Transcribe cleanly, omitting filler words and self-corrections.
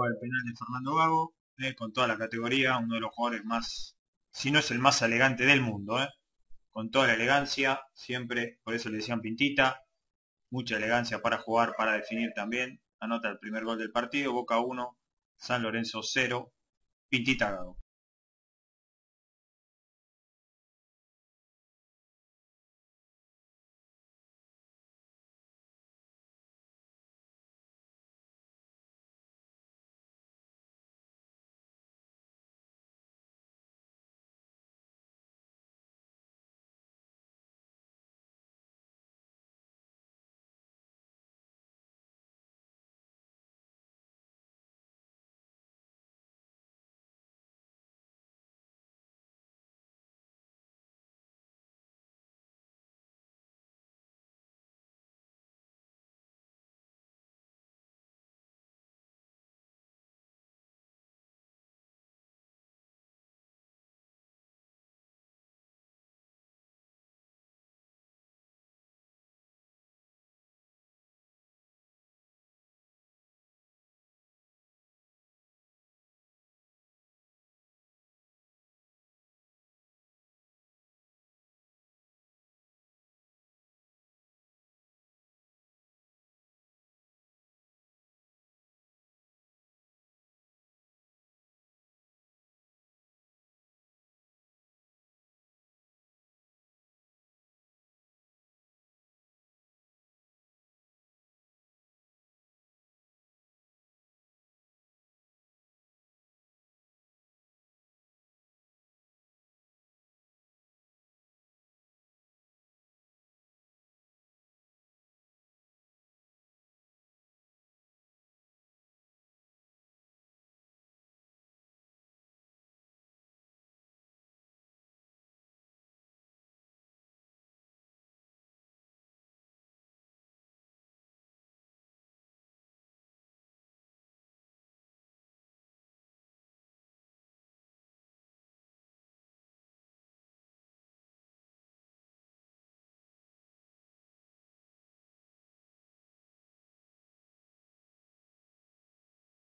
el penal de Fernando Gago, con toda la categoría, uno de los jugadores más, si no es el más elegante del mundo, con toda la elegancia, siempre, por eso le decían Pintita, mucha elegancia para jugar, para definir también, anota el primer gol del partido, Boca 1, San Lorenzo 0, Pintita Gago.